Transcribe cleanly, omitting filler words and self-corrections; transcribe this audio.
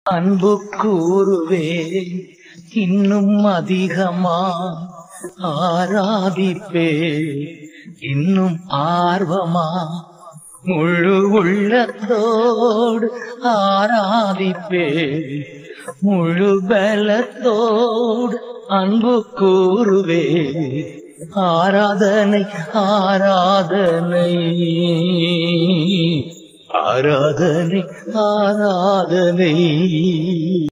அன்பு கூறுவே இன்னும் அதிகமா ஆராதிப்பே இன்னும் ஆர்வமா முழு உள்ளத்தோடு ஆராதிப்பே முழு பலத்தோடு அன்பு கூறுவே ஆராதனை ஆராதனை ஆராதனை ஆராதனை